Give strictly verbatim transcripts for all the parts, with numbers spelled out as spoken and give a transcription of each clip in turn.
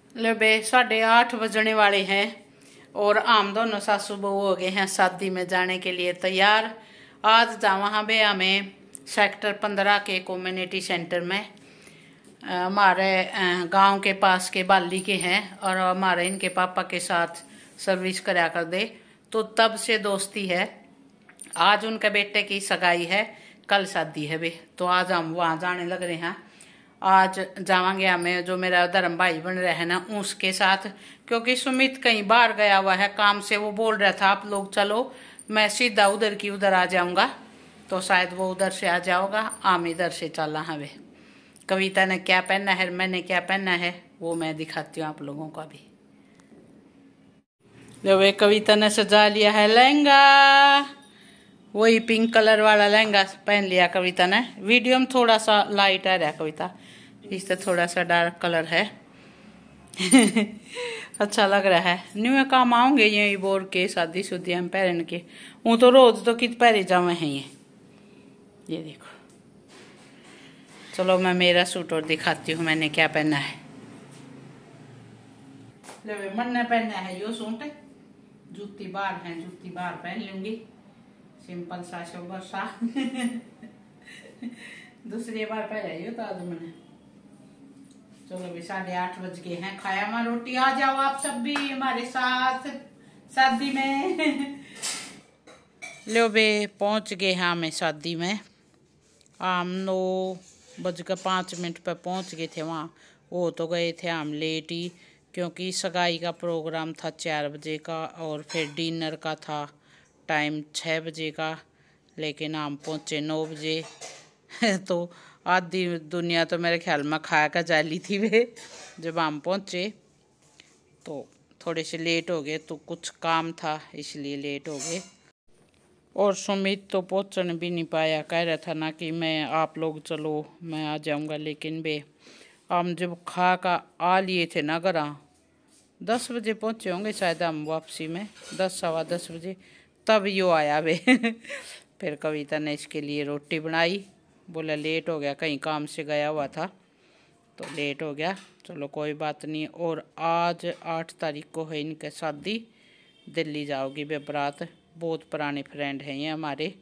ले बे साढ़े आठ बजने वाले हैं और हम दोनों सासू बहू हो गए हैं शादी में जाने के लिए तैयार। आज जावा बे हमें सेक्टर पंद्रह के कम्युनिटी सेंटर में, हमारे गांव के पास के बाली के हैं और हमारे इनके पापा के साथ सर्विस कराया कर दे, तो तब से दोस्ती है। आज उनके बेटे की सगाई है, कल शादी है बे, तो आज हम वहाँ जाने लग रहे हैं। आज जावांगे हमें, जो मेरा धर्म भाई बन रहा है ना उसके साथ, क्योंकि सुमित कहीं बाहर गया हुआ है काम से। वो बोल रहा था आप लोग चलो, मैं सीधा उधर की उधर आ जाऊंगा, तो शायद वो उधर से आ जाओगा, आम इधर से चला है वे। कविता ने क्या पहना है, मैंने क्या पहना है, वो मैं दिखाती हूँ आप लोगों को अभी। जो वे कविता ने सजा लिया है लहंगा, वही पिंक कलर वाला लहंगा पहन लिया कविता ने। वीडियो में थोड़ा सा लाइट आ रहा है कविता, इससे थोड़ा सा डार्क कलर है। अच्छा लग रहा है। न्यू काम आऊंगे यही बोर के शादी शुदी हम पहन के, वो तो रोज तो कित पहरे जावे हैं ये ये देखो। चलो मैं मेरा सूट और दिखाती हूँ मैंने क्या पहना है। मन ने पहना है यो सूट, जूती बाहर है, जूती बाहर पहन लूंगी, सिंपल सा सोबर सा। दूसरी बार पहले यो तो आज मैंने। चलो भी साढ़े आठ बज गए हैं, खाया हमारा रोटी, आ जाओ आप सब भी हमारे साथ शादी में। लो बे पहुंच गए हैं हमें शादी में। हम नौ बज कर पाँच मिनट पर पहुंच गए थे वहाँ। वो तो गए थे हम लेट ही, क्योंकि सगाई का प्रोग्राम था चार बजे का और फिर डिनर का था टाइम छः बजे का, लेकिन हम पहुँचे नौ बजे। तो आधी दुनिया तो मेरे ख्याल में खा कर जाली थी वे जब हम पहुँचे, तो थोड़े से लेट हो गए, तो कुछ काम था इसलिए लेट हो गए। और सुमित तो पहुँचने भी नहीं पाया, कह रहा था ना कि मैं आप लोग चलो मैं आ जाऊँगा, लेकिन बे हम जब खा का आ लिए थे ना घर, दस बजे पहुँचे होंगे शायद हम वापसी में, दस सवा दस बजे, तब यो आया वे। फिर कविता ने इसके लिए रोटी बनाई, बोला लेट हो गया, कहीं काम से गया हुआ था तो लेट हो गया। चलो कोई बात नहीं। और आज आठ तारीख को है इनके शादी, दिल्ली जाओगी बे बारात। बहुत पुराने फ्रेंड हैं ये हमारे।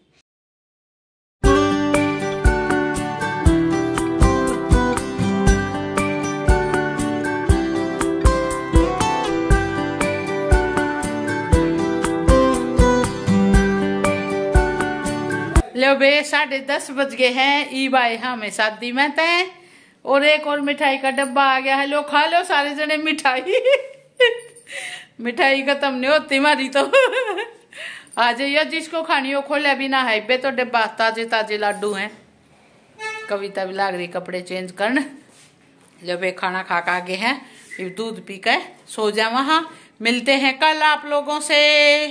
लो बे साढ़े दस बज गए हैं, ई बाई हमें शादी में तय, और एक और मिठाई का डब्बा आ गया है। लो खा लो सारे जने मिठाई। मिठाई खत्म नहीं होती हमारी तो। आ जाइए जिसको खानी हो, खोले बिना है बे तो डब्बा, ताजे ताजे लाडू हैं। कविता भी लाग रही कपड़े चेंज करने। लो बे खाना खा खा गए हैं, फिर दूध पी कर सो जा। वहां मिलते हैं कल आप लोगों से।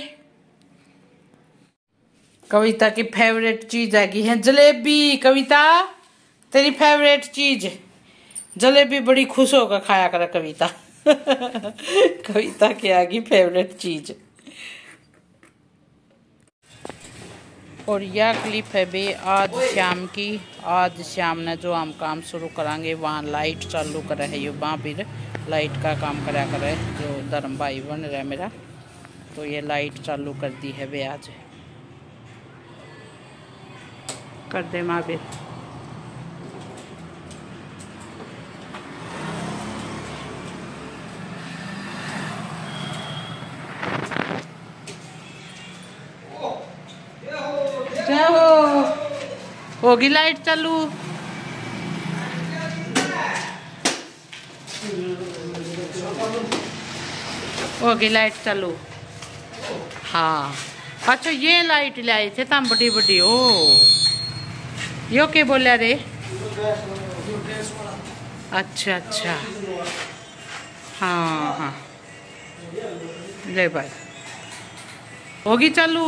कविता की फेवरेट चीज आ गई है जलेबी। कविता तेरी फेवरेट चीज जलेबी, बड़ी खुश होकर खाया कर कविता। कविता की आ गई फेवरेट चीज। और यह क्लिप है बे आज शाम की। आज शाम ने जो हम काम शुरू करांगे, वहाँ लाइट चालू करा है, ये वहाँ भी लाइट का काम करा कर है, जो धर्म भाई बन रहा है मेरा, तो ये लाइट चालू कर दी है बे आज। कर दे माँ भी। जाओ होगी लाइट चालू। होगी लाइट चालू। हाँ अच्छा ये लाइट लाए थे तम बड़ी बड़ी। ओ यो के बोला रे? अच्छा अच्छा हाँ हाँ ले भाई होगी चालू।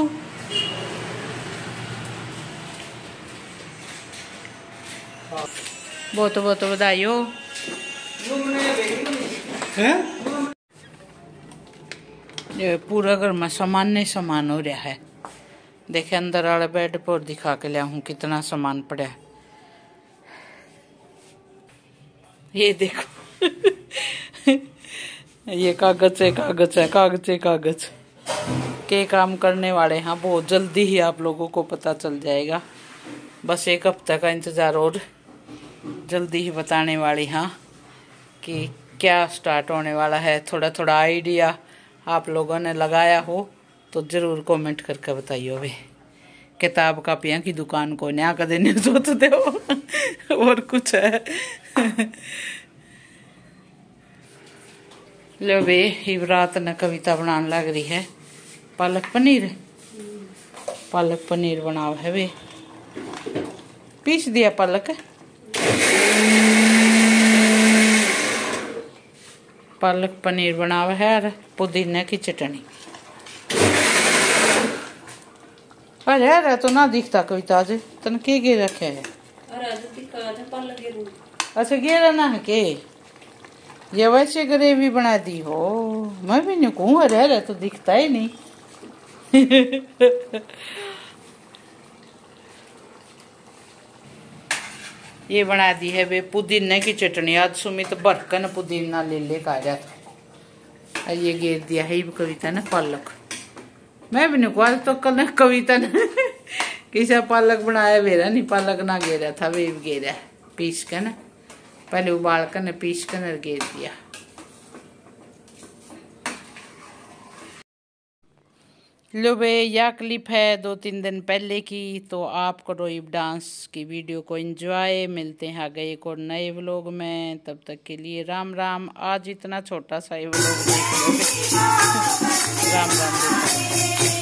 बहुत बहुत बधाई हो। ये पूरा घर में सामान नहीं सामान हो रहा है। देखे अंदर वाले बेड पर दिखा के लिया हूँ कितना सामान पड़ा है। ये देखो ये कागज है कागज है कागज है कागज के काम करने वाले। हाँ बहुत जल्दी ही आप लोगों को पता चल जाएगा, बस एक हफ्ते का इंतज़ार और जल्दी ही बताने वाली। हाँ कि क्या स्टार्ट होने वाला है। थोड़ा थोड़ा आइडिया आप लोगों ने लगाया हो तो ज़रूर कमेंट करके बताइए। वे किताब कापियाँ की दुकान को नया कर देने सोचते हो और कुछ है। लो वे युवरात ने कविता बनाने लग रही है। पालक पनीर पालक पनीर बनाओ है वे, पीस दिया पालक पालक पनीर बनाओ है और पुदीने की चटनी। अरे अरे तो ना दिखता कविता आज तन के गे रखे है। अच्छा गेरा ना है के ये वैसे ग्रेवी बना दी हो। मैं भी नहीं कहूँ अरे अरे तो दिखता ही नहीं। ये बना दी है वे पुदीने की चटनी। आज सुमित बरकन पुदीना ले ले का आया था। ये घेर दिया है कविता ने पालक। मैं भी नहीं कहूँ तो कल कविता ने किसी पालक बनाया वेरा नहीं, पालक ना घेरा था वे घेरा पीस के ना, पहले उबाल कर न पीस कर घेर दिया। लो बे यह क्लिप है दो तीन दिन पहले की, तो आप करो इब डांस की वीडियो को एंजॉय। मिलते हैं आगे एक और नए व्लॉग में, तब तक के लिए राम राम। आज इतना छोटा सा ये व्लॉग देख लो। राम राम।